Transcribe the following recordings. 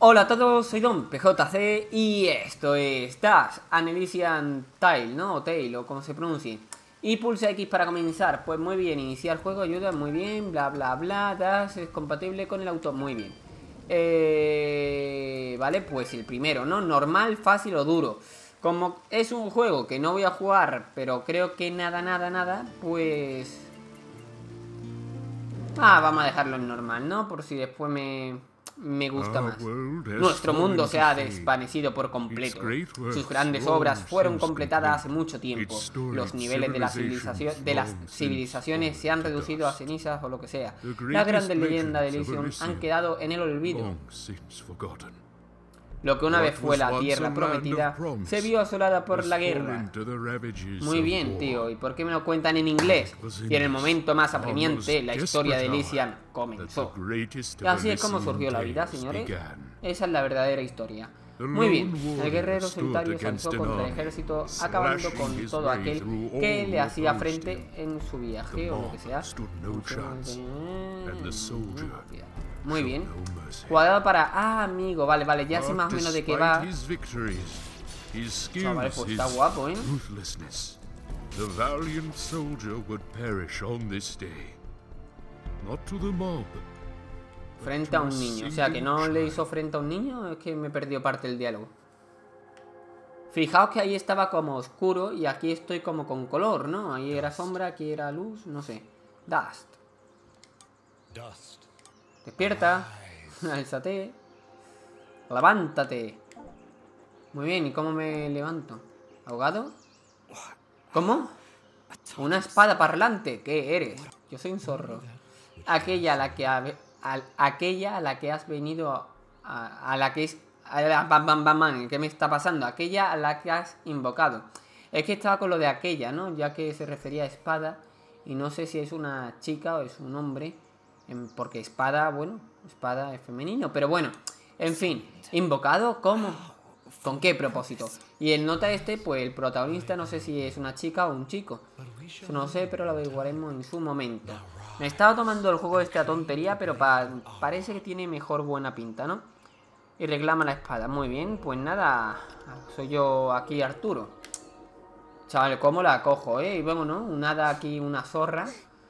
Hola a todos, soy Don PJC y esto es Dash an Elysian Tale, ¿no? O Tale, o como se pronuncie. Y pulsa X para comenzar. Pues muy bien, iniciar juego, ayuda, muy bien, bla bla bla. Dash es compatible con el auto, muy bien. Vale, pues el primero, ¿no? Normal, fácil o duro. Como es un juego que no voy a jugar, pero creo que nada, pues... vamos a dejarlo en normal, ¿no? Por si después me gusta más. Nuestro mundo se ha desvanecido por completo. Sus grandes obras fueron completadas hace mucho tiempo. Los niveles de las civilizaciones se han reducido a cenizas o lo que sea. Las grandes leyendas de Elysium han quedado en el olvido. Lo que una vez fue la tierra prometida se vio asolada por la guerra. Muy bien, tío. ¿Y por qué me lo cuentan en inglés? Y en el momento más apremiante, la historia de Elysium comenzó. Y así es como surgió la vida, señores. Esa es la verdadera historia. Muy bien, el guerrero solitario se alzó contra el ejército, acabando con todo aquel que le hacía frente en su viaje o lo que sea. Muy bien. Cuadrado para... amigo, vale, ya sé más o menos de qué va. Vale, pues está guapo, ¿eh? Frente a un niño, o sea, que no le hizo frente a un niño. Es que me perdió parte del diálogo. Fijaos que ahí estaba como oscuro y aquí estoy como con color, ¿no? Ahí era sombra, aquí era luz, no sé. Dust. Despierta. Alzate. Levántate. Muy bien, ¿y cómo me levanto? ¿Ahogado? ¿Cómo? Una espada parlante. ¿Qué eres? Yo soy un zorro. Aquella a la que has venido a la que es... ¿Qué me está pasando? Aquella a la que has invocado. Es que estaba con lo de aquella, ¿no? Ya que se refería a espada. Y no sé si es una chica o es un hombre. Porque espada, bueno, espada es femenino. Pero bueno, en fin. ¿Invocado? ¿Cómo? ¿Con qué propósito? Y el nota este, pues el protagonista no sé si es una chica o un chico. Eso no sé, pero lo averiguaremos en su momento. Me estaba tomando el juego este a tontería, pero parece que tiene mejor buena pinta, ¿no? Y reclama la espada. Muy bien, pues nada. Soy yo aquí, Arturo. Chaval, ¿cómo la cojo, Y vemos, ¿no? Un hada aquí, una zorra.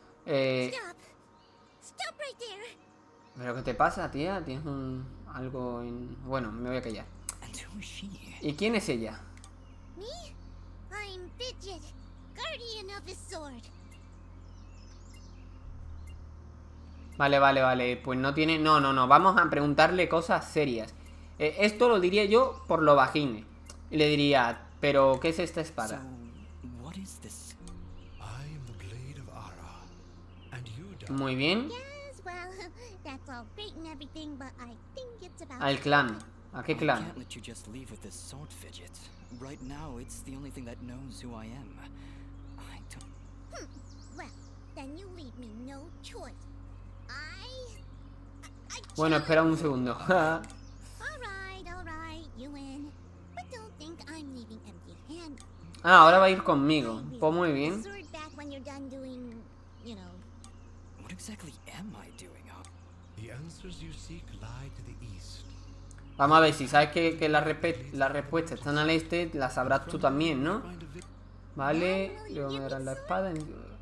¿Pero qué te pasa, tía? ¿Tienes algo en...? Bueno, me voy a callar. ¿Y quién es ella? Vale. Pues no tiene... No. Vamos a preguntarle cosas serias. Esto lo diría yo por lo vagine. Y le diría... ¿Pero qué es esta espada? Muy bien. Al clan. ¿A qué clan? Bueno, espera un segundo. Ahora va a ir conmigo. Pues muy bien. Vamos a ver, si sabes que las respuestas están al este, las sabrás tú también, ¿no? Vale, luego me darás la espada.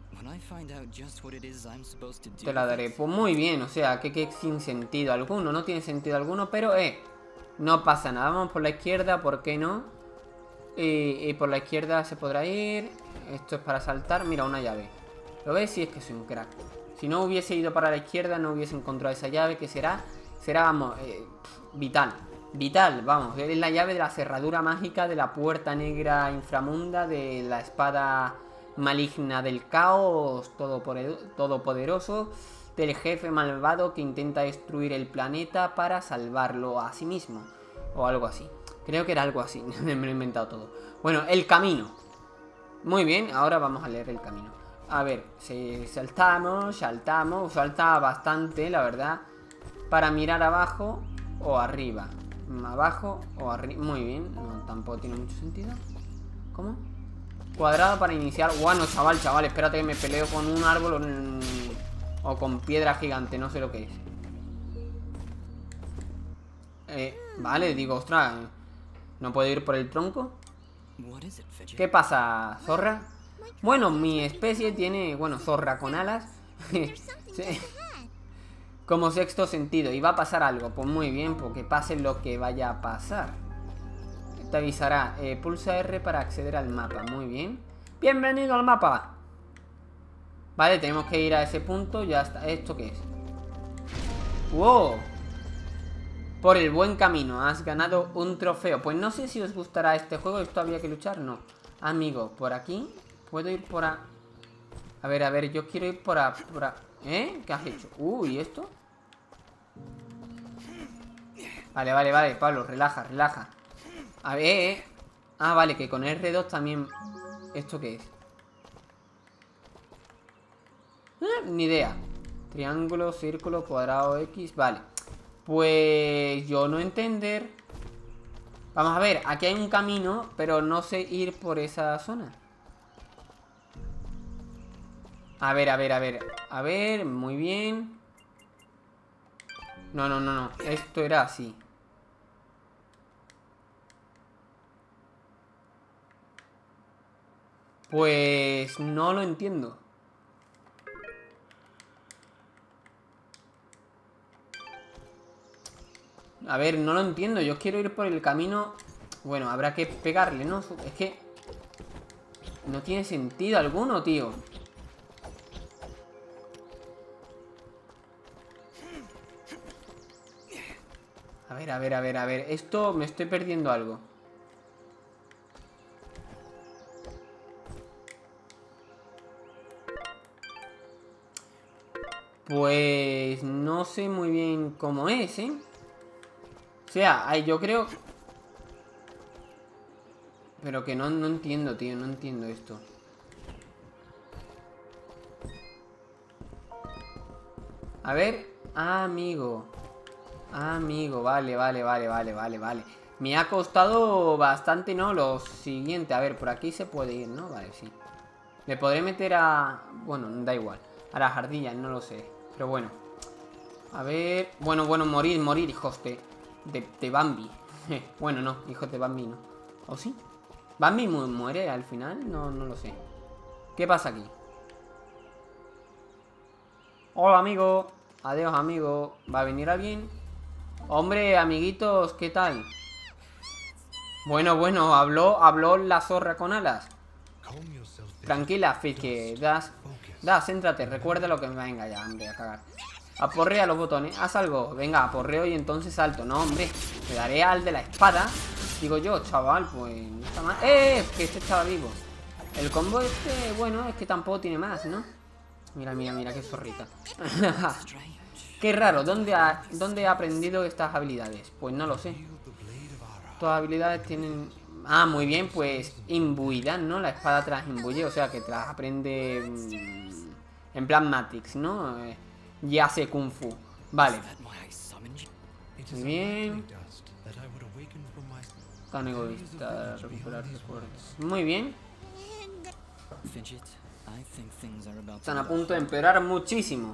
Te la daré. Pues muy bien, o sea, que sin sentido alguno. No tiene sentido alguno, pero no pasa nada. Vamos por la izquierda, ¿por qué no? Y por la izquierda se podrá ir. Esto es para saltar. Mira, una llave. ¿Lo ves? Sí, es que soy un crack. Si no hubiese ido para la izquierda, no hubiese encontrado esa llave, que será, vamos, vital, vamos. Es la llave de la cerradura mágica, de la puerta negra inframunda, de la espada maligna del caos todopoderoso, del jefe malvado que intenta destruir el planeta para salvarlo a sí mismo. O algo así. Creo que era algo así, me lo he inventado todo. Bueno, el camino. Muy bien, ahora vamos a leer el camino. A ver, salta bastante, la verdad. Para mirar abajo o arriba. Abajo o arriba. Muy bien, no, tampoco tiene mucho sentido. ¿Cómo? Cuadrado para iniciar. Bueno, chaval, espérate que me peleo con un árbol o con piedra gigante, no sé lo que es. Vale, digo, ostras, ¿no puedo ir por el tronco? ¿Qué pasa, zorra? Bueno, mi especie tiene, bueno, zorra con alas. Sí. Como sexto sentido. Y va a pasar algo. Pues muy bien, porque pase lo que vaya a pasar. Te avisará. Pulsa R para acceder al mapa. Muy bien. Bienvenido al mapa. Vale, tenemos que ir a ese punto. Ya está. ¿Esto qué es? ¡Wow! Por el buen camino. Has ganado un trofeo. Pues no sé si os gustará este juego. ¿Esto había que luchar? No. Amigo, por aquí. ¿Puedo ir por a...? A ver, yo quiero ir por a... ¿Eh? ¿Qué has hecho? ¿Y esto? Vale, Pablo, relaja. A ver, Ah, vale, que con R2 también... ¿Esto qué es? Ni idea. Triángulo, círculo, cuadrado, X... Vale. Pues... yo no entender... Vamos a ver, aquí hay un camino, pero no sé ir por esa zona. A ver. A ver, muy bien. No. Esto era así. Pues no lo entiendo. A ver, no lo entiendo. Yo quiero ir por el camino. Bueno, habrá que pegarle, ¿no? Es que no tiene sentido alguno, tío. A ver. Esto me estoy perdiendo algo. Pues no sé muy bien cómo es, ¿eh? O sea, yo creo... Pero que no entiendo, tío. No entiendo esto. A ver... amigo. Vale. Me ha costado bastante, ¿no? Lo siguiente. A ver, por aquí se puede ir, ¿no? Vale, sí. Le podré meter a... Bueno, da igual. A las ardillas, no lo sé. Pero bueno. A ver... Bueno, morir, hijos de Bambi. Bueno, no, hijos de Bambi no. ¿O sí? ¿Bambi muere al final? No lo sé. ¿Qué pasa aquí? Hola, amigo. Adiós, amigo. ¿Va a venir alguien? Hombre, amiguitos, ¿qué tal? Bueno, habló la zorra con alas. Tranquila, Fiske. Céntrate, recuerda lo que me venga ya, hombre, a cagar. Aporrea los botones, haz algo. Venga, aporreo y entonces salto. No, hombre, le daré al de la espada. Digo yo, chaval, pues no está mal. Que este estaba vivo. El combo este, bueno, es que tampoco tiene más, ¿no? Mira, qué zorrita. Qué raro, ¿dónde he aprendido estas habilidades? Pues no lo sé. Todas habilidades tienen... Ah, muy bien, pues imbuidas, ¿no? La espada te las imbuye, o sea que te las aprende en plan Matrix, ¿no? Ya sé Kung Fu. Vale. Muy bien. Tan egoísta, recuperar recuerdos. Muy bien. Están a punto de empeorar muchísimo.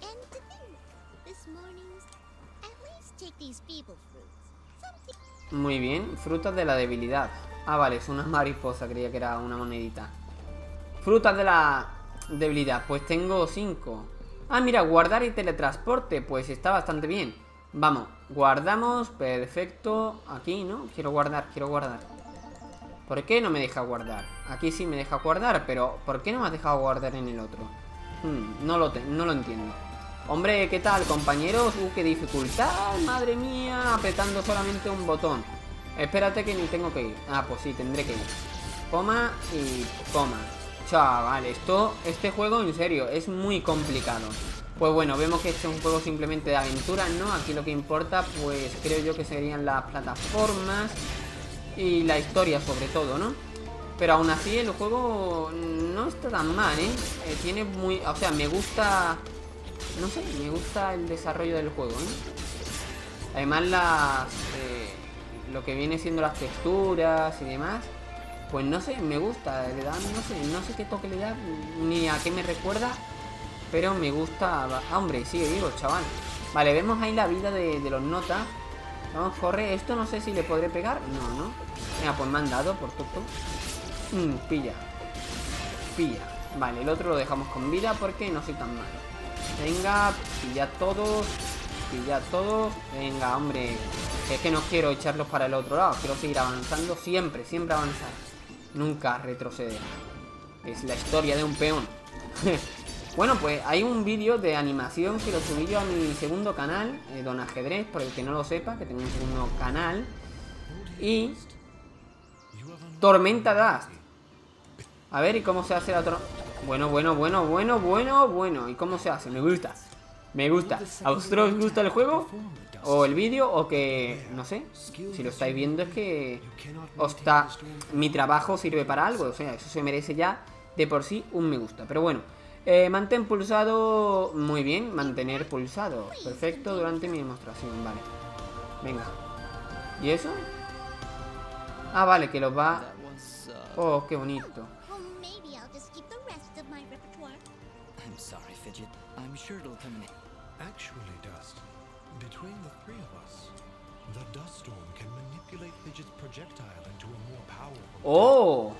Muy bien, frutas de la debilidad. Ah, vale, es una mariposa, creía que era una monedita. Frutas de la debilidad, pues tengo 5. Ah, mira, guardar y teletransporte, pues está bastante bien. Vamos, guardamos, perfecto. Aquí, ¿no? Quiero guardar. ¿Por qué no me deja guardar? Aquí sí me deja guardar, pero ¿por qué no me has dejado guardar en el otro? No lo entiendo. Hombre, ¿qué tal, compañeros? ¡Qué dificultad! ¡Madre mía! Apretando solamente un botón. Espérate que ni tengo que ir. Ah, pues sí, tendré que ir. Coma y coma. Chaval, este juego, en serio, es muy complicado. Pues bueno, vemos que este es un juego simplemente de aventura, ¿no? Aquí lo que importa, pues creo yo que serían las plataformas y la historia sobre todo, ¿no? Pero aún así el juego no está tan mal, ¿eh? Tiene muy... O sea, me gusta... No sé, me gusta el desarrollo del juego, ¿no? Además lo que viene siendo las texturas y demás, pues no sé, me gusta, le da, no sé qué toque le da, ni a qué me recuerda, pero me gusta. Hombre, sigue vivo, chaval. Vale, vemos ahí la vida de los notas. Vamos, corre. Esto no sé si le podré pegar. No, no. Venga, pues me han dado por tonto. Pilla. Pilla. Vale, el otro lo dejamos con vida porque no soy tan malo. Venga, pilla todos. Pilla todos. Venga, hombre. Es que no quiero echarlos para el otro lado. Quiero seguir avanzando siempre, siempre avanzar. Nunca retroceder. Es la historia de un peón. Bueno, pues hay un vídeo de animación que lo subí yo a mi segundo canal, Don Ajedrez, por el que no lo sepa, que tengo un segundo canal. Y... Tormenta Dust. A ver, ¿y cómo se hace la tormenta? Bueno. ¿Y cómo se hace? Me gusta. Me gusta. ¿A vosotros os gusta el juego? ¿O el vídeo? ¿O que...? No sé. Si lo estáis viendo es que... Mi trabajo sirve para algo. O sea, eso se merece ya de por sí un me gusta. Pero bueno. Mantén pulsado. Muy bien. Mantener pulsado. Perfecto durante mi demostración. Vale. Venga. ¿Y eso? Ah, vale, que los va... Oh, qué bonito. I'm sorry, Fidget. I'm sure it'll come in. Actually, Dust, between the three of us, the dust storm can manipulate Fidget's projectile into a more powerful... ¡Oh!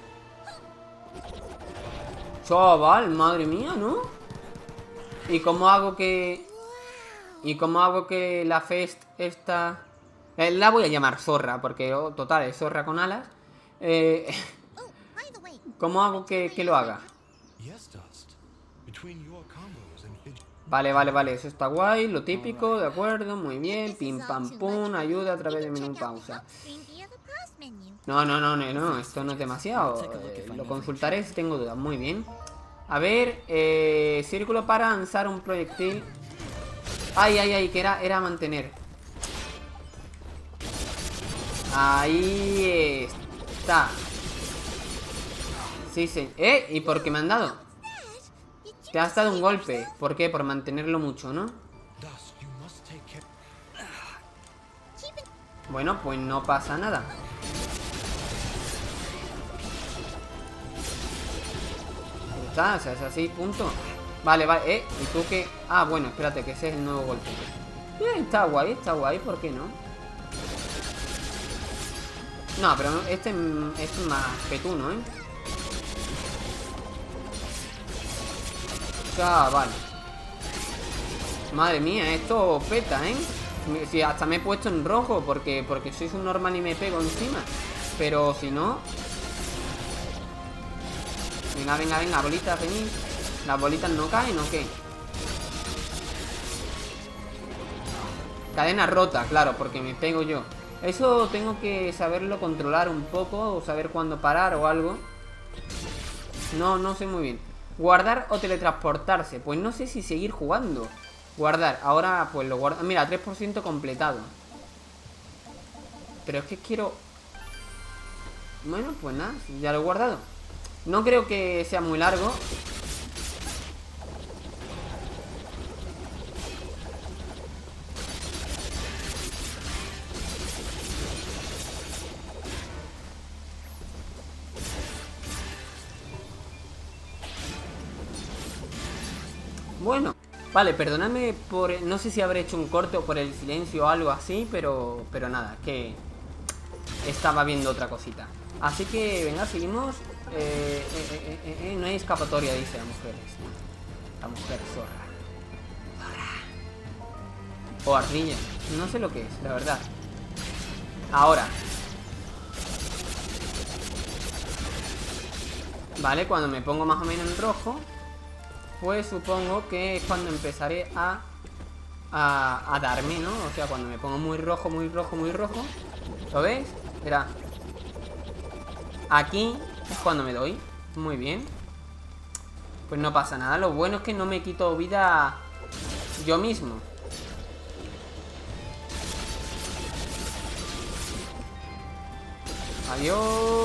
Chaval, madre mía, ¿no? ¿Y cómo hago que... la Fest esta... la voy a llamar Zorra, porque total, es Zorra con alas. ¿Cómo hago que lo haga? Yes, Dust. Between your combos and Fidget... Vale, eso está guay, lo típico, de acuerdo, muy bien. Pim pam pum, ayuda a través de menú pausa. No, esto no es demasiado. Lo consultaré si tengo dudas, muy bien. A ver, círculo para lanzar un proyectil. Ay, que era mantener. Ahí está. Sí. ¿Y por qué me han dado? Te has dado un golpe. ¿Por qué? Por mantenerlo mucho, ¿no? Bueno, pues no pasa nada. Está, o sea, es así, punto. Vale, ¿y tú qué? Ah, bueno, espérate, que ese es el nuevo golpe. Está guay, ¿por qué no? No, pero este es más petuno, ¿eh? Chaval. Madre mía, esto peta, ¿eh? Si hasta me he puesto en rojo porque sois un normal y me pego encima. Pero si no... Venga, bolitas, venid. ¿Las bolitas no caen o qué? Cadena rota, claro, porque me pego yo. Eso tengo que saberlo controlar un poco, o saber cuándo parar o algo. No sé muy bien. Guardar o teletransportarse. Pues no sé si seguir jugando. Guardar, ahora pues lo guardo. Mira, 3% completado. Pero es que quiero... Bueno, pues nada, ya lo he guardado. No creo que sea muy largo. Bueno, vale, perdonadme por... No sé si habré hecho un corte o por el silencio o algo así, pero nada, que estaba viendo otra cosita. Así que, venga, seguimos. No hay escapatoria, dice la mujer. La mujer zorra. O ardilla. No sé lo que es, la verdad. Ahora. Vale, cuando me pongo más o menos en rojo, pues supongo que es cuando empezaré a darme, ¿no? O sea, cuando me pongo muy rojo. ¿Lo veis? Mira. Aquí es cuando me doy. Muy bien. Pues no pasa nada. Lo bueno es que no me quito vida yo mismo. Adiós.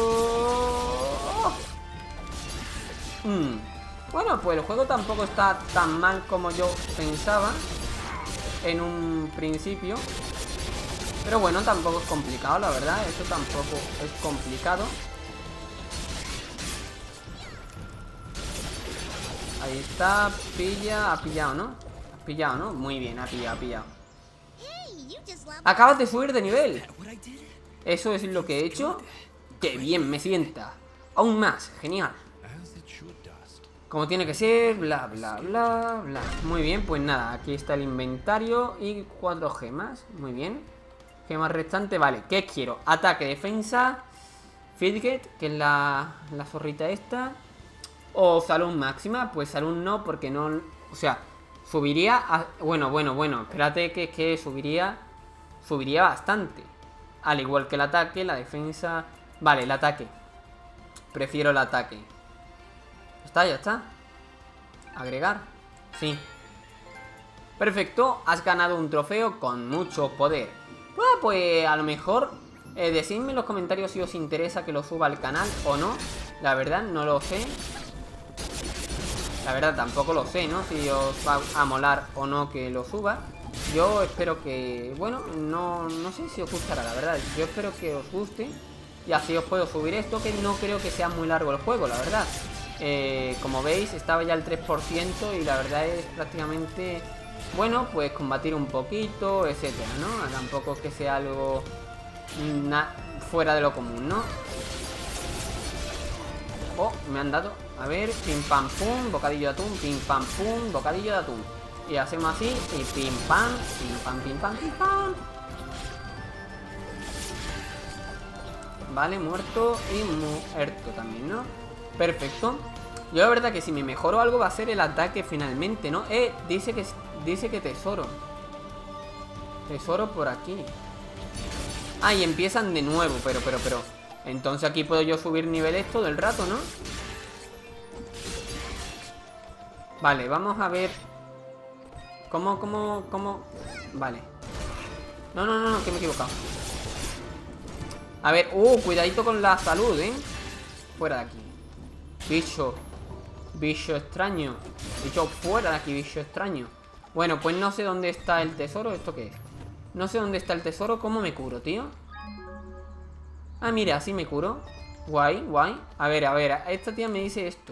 Bueno, pues el juego tampoco está tan mal como yo pensaba en un principio. Pero bueno, tampoco es complicado, la verdad. Eso tampoco es complicado. Ahí está, ha pillado, ¿no? Muy bien, ha pillado. Acabas de subir de nivel. What I did? Eso es lo que he hecho. ¡Qué bien me sienta! Aún más, genial. As it should, Dust. Como tiene que ser, bla, bla, bla, bla. Muy bien, pues nada, aquí está el inventario y 4 gemas. Muy bien. Gemas restantes, vale. ¿Qué quiero? Ataque, defensa, Fidget, que es la zorrita esta. O salud máxima. Pues salud no, porque no... O sea, subiría a... Bueno, espérate que subiría bastante. Al igual que el ataque, la defensa... Vale, el ataque. Prefiero el ataque. Ya está. Agregar. Sí. Perfecto, has ganado un trofeo con mucho poder. Bueno, pues a lo mejor decidme en los comentarios si os interesa que lo suba al canal o no. La verdad, no lo sé. La verdad, tampoco lo sé, ¿no? Si os va a molar o no que lo suba. Yo espero que... Bueno, no sé si os gustará, la verdad. Yo espero que os guste. Y así os puedo subir esto, que no creo que sea muy largo el juego, la verdad. Como veis, estaba ya al 3% y la verdad es prácticamente... Bueno, pues combatir un poquito, etcétera, ¿no? Tampoco que sea algo fuera de lo común, ¿no? Oh, me han dado. A ver, pim pam pum, bocadillo de atún, pim pam pum, bocadillo de atún. Y hacemos así, y pim pam, pim pam, pim pam, pim pam. Vale, muerto y muerto también, ¿no? Perfecto. Yo la verdad que si me mejoro algo va a ser el ataque finalmente, ¿no? Dice que tesoro. Tesoro por aquí. Ah, y empiezan de nuevo, pero. Entonces aquí puedo yo subir niveles todo el rato, ¿no? Vale, vamos a ver. ¿Cómo? Vale. No, que me he equivocado. A ver, cuidadito con la salud, ¿eh? Fuera de aquí. Bicho extraño. Bicho fuera de aquí, bicho extraño. Bueno, pues no sé dónde está el tesoro. ¿Esto qué es? No sé dónde está el tesoro. ¿Cómo me curo, tío? Ah, mira, así me curo. Guay. A ver, esta tía me dice esto.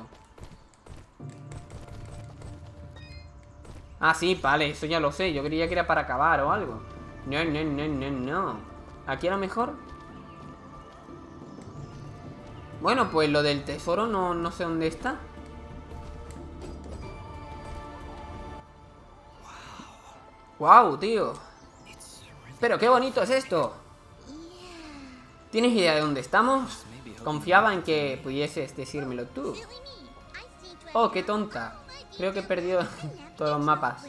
Ah, sí, vale, eso ya lo sé. Yo creía que era para acabar o algo. No. Aquí a lo mejor. Bueno, pues lo del tesoro no sé dónde está. Wow, tío. Pero qué bonito es esto. ¿Tienes idea de dónde estamos? Confiaba en que pudieses decírmelo tú. Oh, qué tonta. Creo que he perdido todos los mapas.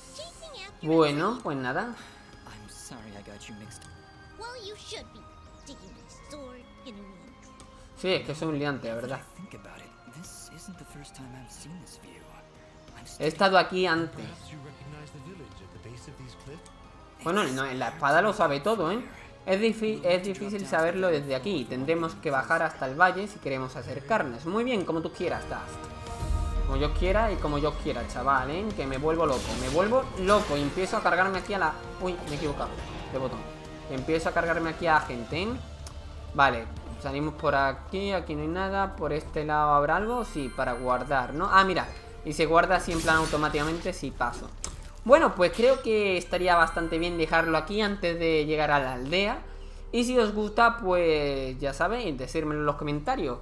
Bueno, pues nada. I'm sorry I got you mixed up. Well, you should be digging a sword in a wind. Sí, es que soy un liante, la verdad. Think about it. This isn't the first time I've seen this view. I'm He estado aquí antes. Perhaps you recognize the village at the base of these cliffs? Bueno, no, en la espada lo sabe todo, ¿eh? Es difícil saberlo desde aquí. Tendremos que bajar hasta el valle si queremos acercarnos. Muy bien, como tú quieras, Dust. Como yo quiera y como yo quiera, chaval, ¿eh? Que me vuelvo loco. Me vuelvo loco y empiezo a cargarme aquí a la... Uy, me he equivocado de botón. Empiezo a cargarme aquí a gente, ¿eh? Vale, salimos por aquí. Aquí no hay nada. Por este lado habrá algo. Sí, para guardar, ¿no? Ah, mira. Y se guarda así en plan automáticamente si paso. Bueno, pues creo que estaría bastante bien dejarlo aquí antes de llegar a la aldea. Y si os gusta, pues ya sabéis, decírmelo en los comentarios.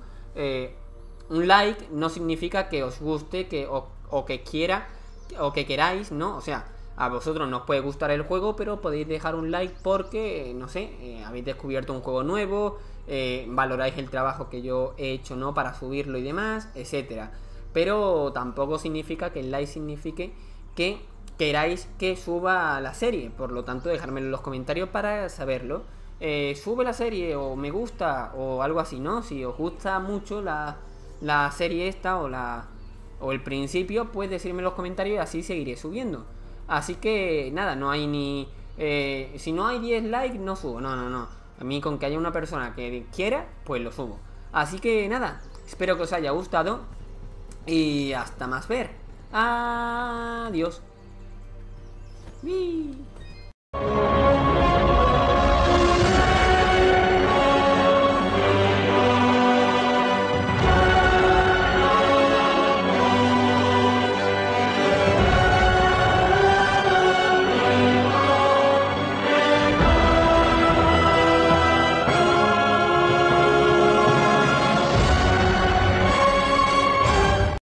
Un like no significa que os guste o que queráis, ¿no? O sea, a vosotros no os puede gustar el juego, pero podéis dejar un like porque, no sé, habéis descubierto un juego nuevo, valoráis el trabajo que yo he hecho, ¿no? Para subirlo y demás, etcétera. Pero tampoco significa que el like signifique que queráis que suba la serie. Por lo tanto, dejármelo en los comentarios para saberlo. Sube la serie o me gusta o algo así, ¿no? Si os gusta mucho la serie esta o el principio, pues decirme en los comentarios y así seguiré subiendo. Así que nada, no hay ni... si no hay 10 likes, no subo. No. A mí con que haya una persona que quiera, pues lo subo. Así que nada, espero que os haya gustado y hasta más ver. Adiós. ¡Wii!